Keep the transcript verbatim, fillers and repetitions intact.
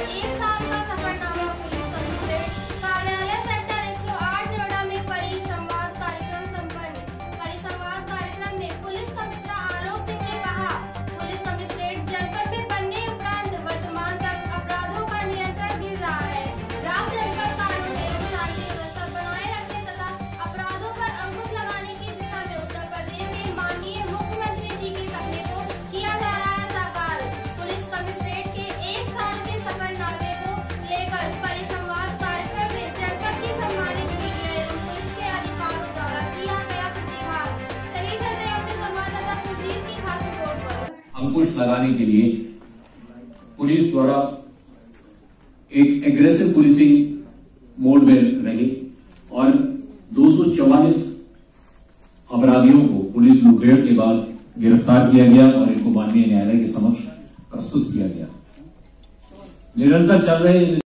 एक साल का सफरनामा पुलिस कमिश्नरेट कार्यालय सेक्टर एक सौ आठ नोएडा में परिसंवाद कार्यक्रम संपन्न। परिसंवाद कार्यक्रम में पुलिस कमिश्नर आलोक सिंह ने कहा, पुलिस कमिश्नरेट जनपद में बनने उपरांत वर्तमान तक अपराधों का नियंत्रण गिर रहा है। राव जनपद कानून एवं शांति व्यवस्था बनाए रखने तथा अपराधों पर अंकुश लगाने की दिशा में उत्तर प्रदेश के माननीय मुख्यमंत्री जी के सपने को किया जा रहा है साकार। पुलिस कमिश्नरेट के एक साल के सफरनामे को लेकर परिसंवाद कार्यक्रम में जनपद की सम्मानित मीडिया एवं पुलिस के अधिकारियों द्वारा किया गया प्रतिभाग। चलिए चलते अपने संवाददाता सुजीत की खास रिपोर्ट पर। अंकुश लगाने के लिए पुलिस द्वारा एक एग्रेसिव पुलिसिंग मोड में रही और दो सौ चौवालीस अपराधियों को पुलिस मुठभेड़ के बाद गिरफ्तार किया गया और इनको माननीय न्यायालय के समक्ष प्रस्तुत किया गया। निरंतर चल रहे